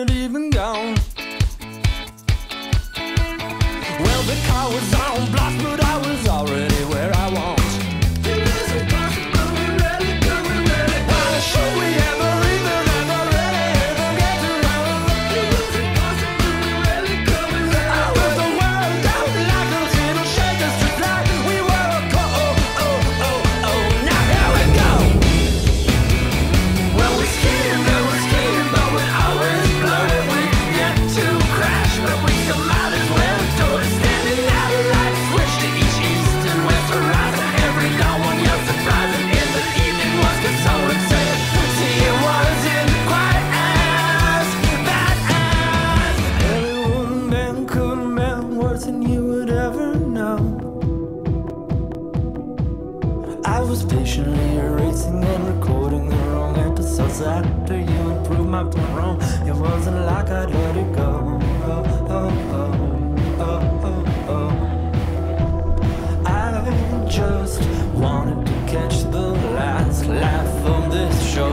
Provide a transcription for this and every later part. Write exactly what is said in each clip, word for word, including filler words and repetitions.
weren't even gone. Well, the car was on blast, but I was already where I want. It is impossible, we're really coming, really coming. Should we ever even ever really ever get to know? It was impossible, we're really coming, really coming. I was the world down like those little shakers to fly. We were a co oh oh oh oh. Now here we go. Well, we skated, we were skating, but we always blow it. We get to crash, but we still might as well do it. Standing out of light, switch to each east and west horizon. Every dawn, one year surprising. In the evening was consoling, saying, see, it wasn't quite as bad as. Well, it wouldn't been, couldn't been worse than you would ever know. I was patiently erasing and recording the wrong episodes after you improved my point wrong. It wasn't like I'd let it go. Oh, oh, oh, oh, oh, oh. I just wanted to catch the last laugh of this show.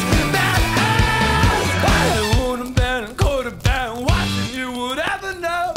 Never know.